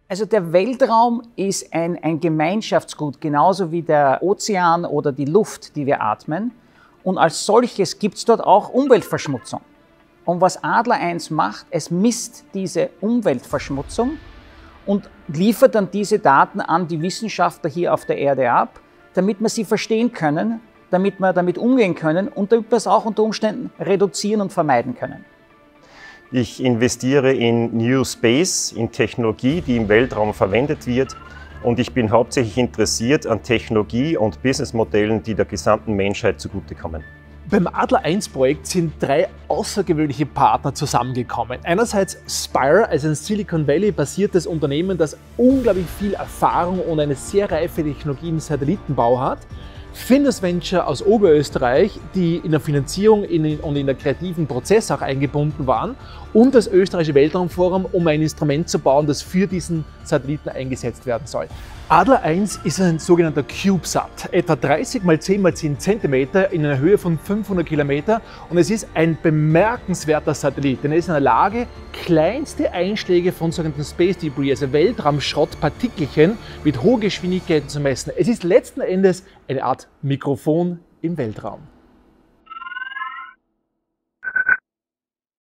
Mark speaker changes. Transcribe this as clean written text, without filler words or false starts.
Speaker 1: Also der Weltraum ist ein Gemeinschaftsgut, genauso wie der Ozean oder die Luft, die wir atmen. Und als solches gibt es dort auch Umweltverschmutzung. Und was Adler 1 macht, es misst diese Umweltverschmutzung und liefert dann diese Daten an die Wissenschaftler hier auf der Erde ab, damit wir sie verstehen können, damit wir damit umgehen können und damit wir es auch unter Umständen reduzieren und vermeiden können.
Speaker 2: Ich investiere in New Space, in Technologie, die im Weltraum verwendet wird. Und ich bin hauptsächlich interessiert an Technologie und Businessmodellen, die der gesamten Menschheit zugutekommen.
Speaker 3: Beim Adler 1 Projekt sind 3 außergewöhnliche Partner zusammengekommen. Einerseits Spire, also ein Silicon Valley basiertes Unternehmen, das unglaublich viel Erfahrung und eine sehr reife Technologie im Satellitenbau hat. Findus Venture aus Oberösterreich, die in der Finanzierung und in der kreativen Prozess auch eingebunden waren, und das Österreichische Weltraumforum, um ein Instrument zu bauen, das für diesen Satelliten eingesetzt werden soll. Adler 1 ist ein sogenannter CubeSat, etwa 30 x 10 x 10 cm in einer Höhe von 500 Kilometer, und es ist ein bemerkenswerter Satellit, denn er ist in der Lage, kleinste Einschläge von sogenannten Space Debris, also Weltraumschrottpartikelchen mit hoher Geschwindigkeit zu messen. Es ist letzten Endes eine Art Mikrofon im Weltraum.